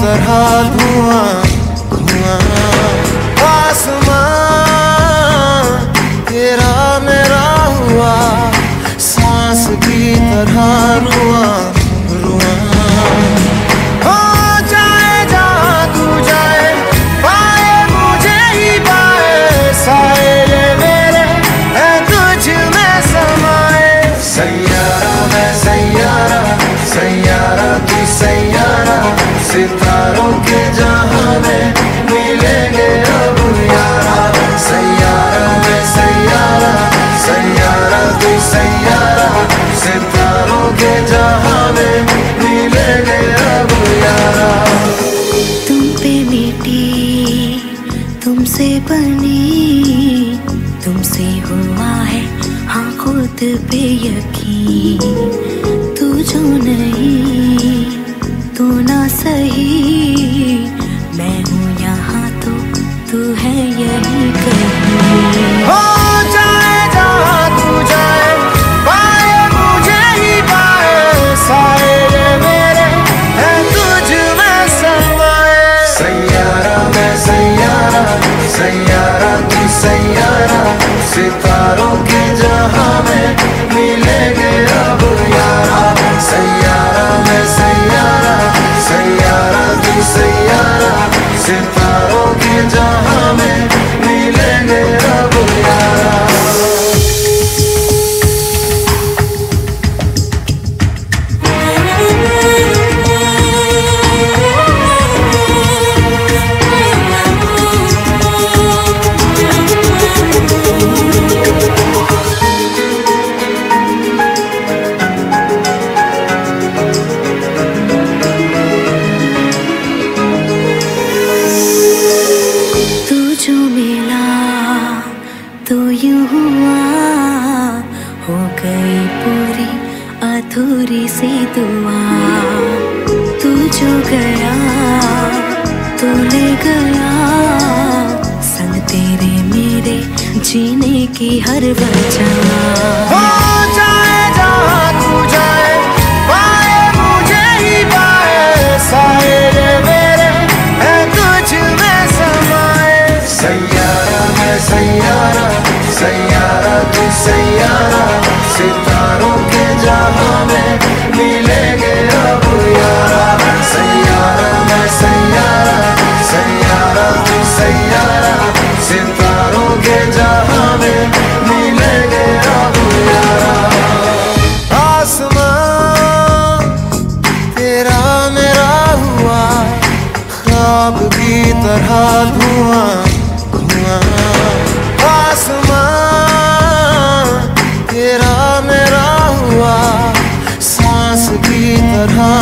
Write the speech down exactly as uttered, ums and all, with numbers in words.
तरह धुआं धुआं। आसमां तेरा मेरा हुआ, सांस की तरह रुआं रुआं। हो जाए जहाँ तू जाए, पाए मुझे ही पाए, साए ये मेरे हैं तुझ में समाए। सैयारा मैं सैयारा, सैयारा तू सैयारा, सितारों के जहां में मिलेंगे अब यारा। सैयारा मैं सैयारा, सैयारा तू सैयारा, सितारों के जहां में मिलेंगे अब यारा। तुम पे मिटी, तुमसे बनी, तुमसे हुआ है हाँ खुद पे यकीन। तू जो नहीं तू ना सही, मैं हूँ यहाँ तो तू है यही कहीं। हो जाए जहाँ तू जाए, पाए मुझे ही पाए, साए ये मेरे हैं तुझ में समाए। सैयारा मैं सैयारा, सैयारा तू सैयारा, सितारों के जहां में मिलेंगे अब यारा। सैयारा मैं सैयारा, सैयारा तू सैयारा, सितारों के जहां में मिलेंगे अब यारा। जो मिला तो यूं हुआ, हो गई पूरी अधूरी सी दुआ। तू जो गया तो ले गया, संग तेरे मेरे जीने की हर वजह। हो जाए जहाँ तू जाए, पाए मुझे ही पाए, साए ये मेरे हैं तुझ में समाए। सैयारा मैं सैयारा, सैयारा तू सैयारा, सितारों के जहां में मिलेंगे अब यारा। सैयारा मैं सैयारा, सैयारा तू सैयारा, सितारों के जहां में मिलेंगे अब यारा। आसमां तेरा मेरा हुआ, ख्वाब की तरह धुआं धुआं। आसमां तेरा मेरा हुआ, सांस की तरह